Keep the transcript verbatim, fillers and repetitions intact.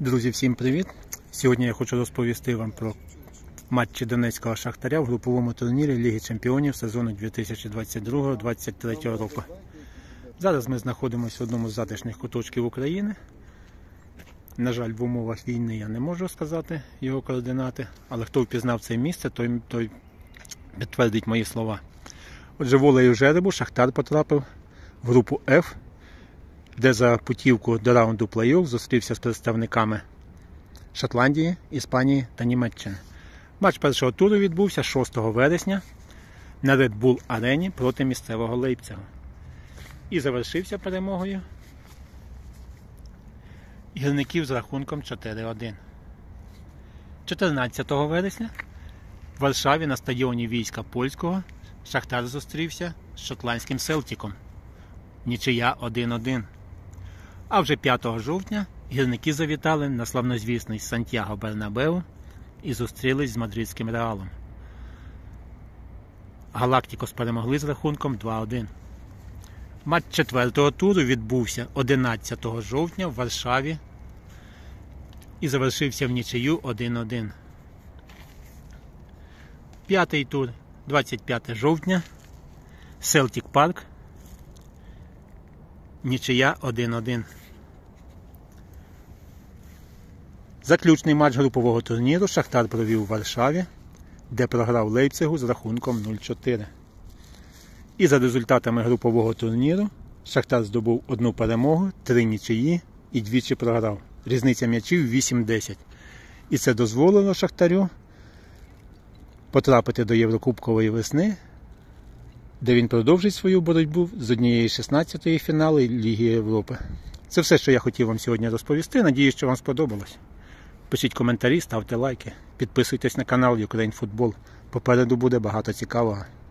Друзі, всім привіт! Сьогодні я хочу розповісти вам про матчі Донецького Шахтаря в груповому турнірі Ліги Чемпіонів сезону дві тисячі двадцять другого - двадцять третього року. Зараз ми знаходимося в одному з затишних куточків України. На жаль, в умовах війни я не можу сказати його координати, але хто впізнав це місце, той, той підтвердить мої слова. Отже, волею жеребу Шахтар потрапив в групу F, де за путівку до раунду плей-офф зустрівся з представниками Шотландії, Іспанії та Німеччини. Матч першого туру відбувся шостого вересня на Red Bull Арені проти місцевого Лейпцига. І завершився перемогою гірників з рахунком чотири один. чотирнадцятого вересня в Варшаві на стадіоні Війська Польського Шахтар зустрівся з шотландським Селтіком. Нічия один один. А вже п'ятого жовтня гірники завітали на славнозвісний Сантьяго Бернабеу і зустрілись з мадридським Реалом. Галактикос перемогли з рахунком два один. Матч четвертого туру відбувся одинадцятого жовтня в Варшаві і завершився в нічию один один. П'ятий тур двадцять п'ятого жовтня, Селтік Парк, нічия один один. Заключний матч групового турніру Шахтар провів у Варшаві, де програв Лейпцигу з рахунком нуль чотири. І за результатами групового турніру Шахтар здобув одну перемогу, три нічиї і двічі програв. Різниця м'ячів вісім десять. І це дозволило Шахтарю потрапити до Єврокубкової весни, де він продовжить свою боротьбу з однієї з шістнадцятої фіналу Ліги Європи. Це все, що я хотів вам сьогодні розповісти. Надіюсь, що вам сподобалось. Пишіть коментарі, ставте лайки, підписуйтесь на канал Ukraine Football. Попереду буде багато цікавого.